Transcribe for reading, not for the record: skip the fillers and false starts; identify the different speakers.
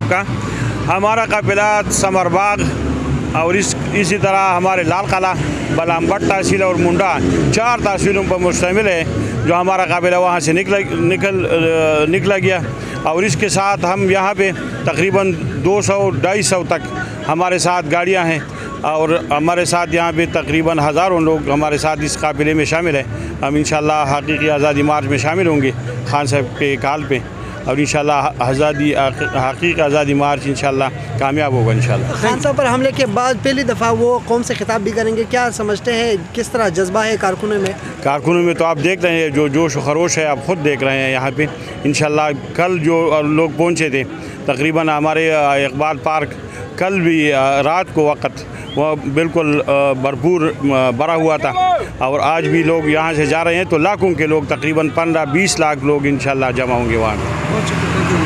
Speaker 1: का हमारा काफिला समरबाग और इसी तरह हमारे लाल कला, बलामबट तहसील और मुंडा 4 तहसीलों पर मुश्तमिल है, जो हमारा काफिला वहाँ से निकला गया। और इसके साथ हम यहाँ पे तकरीबन 200-250 तक हमारे साथ गाड़ियाँ हैं और हमारे साथ यहाँ पे तकरीबन हज़ारों लोग हमारे साथ इस काफिले में शामिल हैं। हम इंशाअल्लाह हकीकी आज़ादी मार्च में शामिल होंगे खान साहब के कॉल पे, और इंशाअल्लाह हकीकी आज़ादी मार्च इंशाअल्लाह कामयाब होगा इंशाअल्लाह।
Speaker 2: खान साहब पर हमले के बाद पहली दफ़ा वो कौम से खिताब भी करेंगे, क्या समझते हैं किस तरह जज्बा है कारकुनों में?
Speaker 1: कारकुनों में तो आप देख रहे हैं जो जोश खरोश है, आप ख़ुद देख रहे हैं यहाँ पे। इंशाअल्लाह कल जो लोग पहुँचे थे तकरीबन हमारे इकबाल पार्क, कल भी रात को वक़्त वह बिल्कुल भरपूर भरा हुआ था, और आज भी लोग यहाँ से जा रहे हैं तो लाखों के लोग, तकरीबन 15-20 लाख लोग इंशाअल्लाह जमा होंगे वहाँ।